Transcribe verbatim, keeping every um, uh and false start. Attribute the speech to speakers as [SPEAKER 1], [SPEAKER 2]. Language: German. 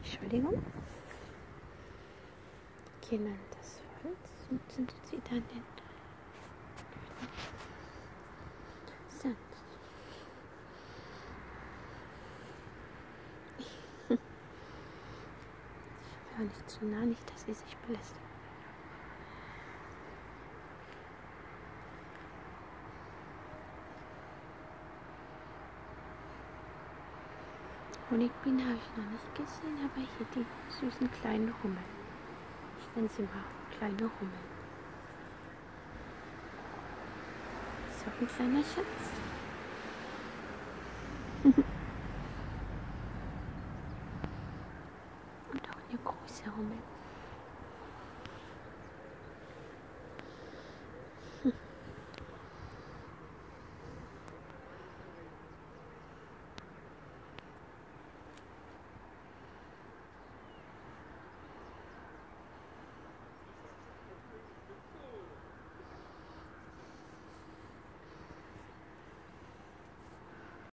[SPEAKER 1] Entschuldigung. Gehen an das Holz und sind sie dann in Sand. Ich will nicht zu nah, nicht, dass sie sich belästigt. Honigbienen habe ich noch nicht gesehen, aber hier die süßen kleinen Hummeln. Ich nenne sie mal kleine Hummeln. Ist auch ein kleiner Schatz.